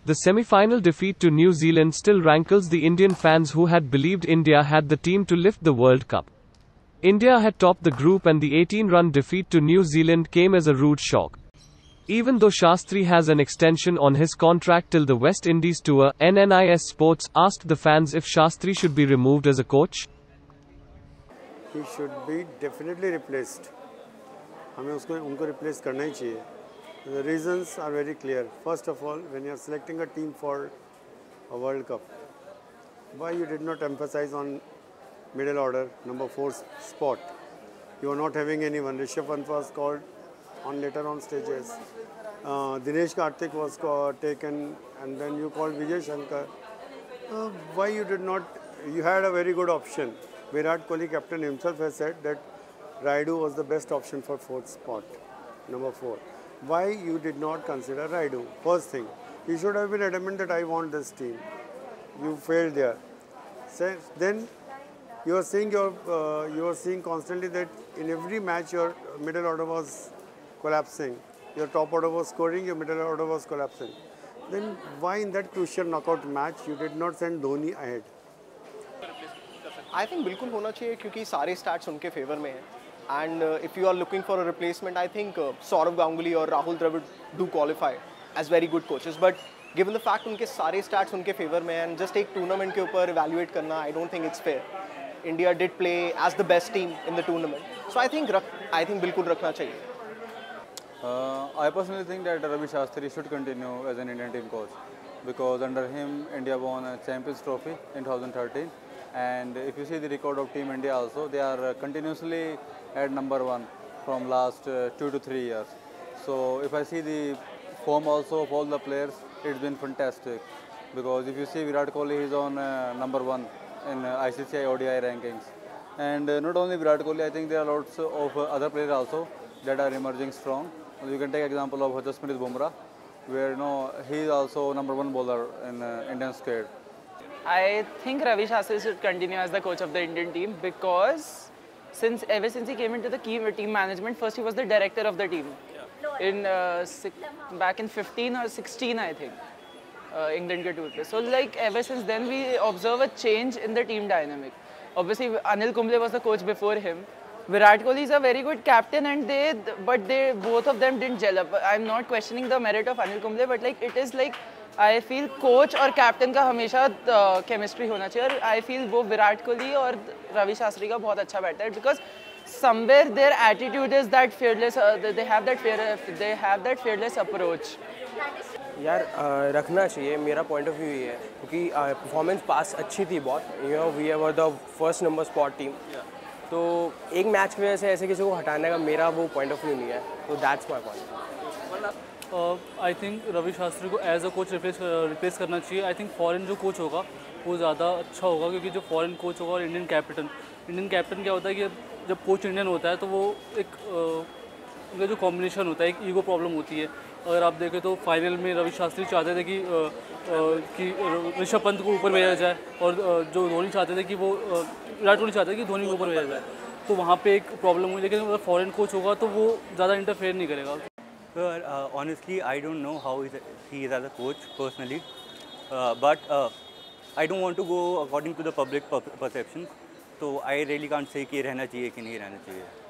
The semi-final defeat to New Zealand still rankles the Indian fans who had believed India had the team to lift the World Cup. India had topped the group and the 18-run defeat to New Zealand came as a rude shock. Even though Shastri has an extension on his contract till the West Indies tour, NNIS Sports asked the fans if Shastri should be removed as a coach. He should be definitely replaced. हमें उनको replace करना ही चाहिए. The reasons are very clear. First of all, when you are selecting a team for a World Cup, why you did not emphasize on middle order, number 4 spot? You are not having anyone. Rishabh Pant was called on later on stages. Dinesh Karthik was taken, and then you called Vijay Shankar. Why you did not? You had a very good option. Virat Kohli, captain himself, has said that Raidu was the best option for 4th spot, number 4. Why you did not consider Raidu? First thing, you should have been adamant that I want this team. You failed there. Then you are seeing constantly that in every match your middle order was collapsing. Your top order was scoring, your middle order was collapsing. Then why in that crucial knockout match you did not send Dhoni ahead? I think बिल्कुल होना चाहिए क्योंकि सारे stats उनके favor में हैं. And if you are looking for a replacement, I think Saurav Ganguly or Rahul Dravid do qualify as very good coaches. But given the fact उनके सारे stats उनके favor में हैं and just एक tournament के ऊपर evaluate करना, I don't think it's fair. India did play as the best team in the tournament, so I think बिल्कुल रखना चाहिए. I personally think that Ravi Shastri should continue as an Indian team coach because under him India won a Champions Trophy in 2013. And if you see the record of Team India also, they are continuously at number 1 from last 2 to 3 years. So if I see the form also of all the players, it's been fantastic. Because if you see Virat Kohli is on number 1 in ICCI ODI rankings. And not only Virat Kohli, I think there are lots of other players also that are emerging strong. You can take example of Jasprit Bumrah, where he is also number 1 bowler in Indian squad. I think Ravi Shastri should continue as the coach of the Indian team because ever since he came into the team management, first he was the director of the team. In back in 15 or 16, I think, England ke tour pe. So like ever since then we observe a change in the team dynamic. Obviously Anil Kumble was the coach before him. Virat Kohli is a very good captain, and both of them didn't gel up. I'm not questioning the merit of Anil Kumble, but like it is like I feel coach और captain का हमेशा chemistry होना चाहिए और I feel वो विराट कोहली और रवि शास्त्री का बहुत अच्छा बैठता है because somewhere their attitude is that fearless, they have that fearless approach. यार रखना चाहिए, मेरा पॉइंट ऑफ व्यू ये है क्योंकि परफॉर्मेंस पास अच्छी थी बहुत. We were the first number spot team. तो एक मैच की वजह से ऐसे किसी को हटाने का मेरा वो पॉइंट ऑफ व्यू नहीं है. तो that's my point. I think Ravi Shastri को एज अ कोच रिप्लेस करना चाहिए. आई थिंक फॉरेन जो कोच होगा वो ज़्यादा अच्छा होगा क्योंकि जो फॉरेन कोच होगा और इंडियन कैप्टन क्या होता है कि जब कोच इंडियन होता है तो वो एक उनका जो कॉम्बिनेशन होता है, एक ईगो प्रॉब्लम होती है. अगर आप देखें तो फाइनल में रवि शास्त्री चाहते थे कि ऋषभ पंत को ऊपर भेजा जाए और जो धोनी चाहते थे कि वो विराट कोहली चाहते थे कि धोनी को ऊपर भेजा जाए. तो वहाँ पे एक प्रॉब्लम हुई. लेकिन अगर फॉरेन कोच होगा तो वो ज़्यादा इंटरफेयर नहीं करेगा. Honestly, I don't know how he is as a coach personally, but I don't want to go according to the public perception. So I really can't say कि रहना चाहिए कि नहीं रहना चाहिए.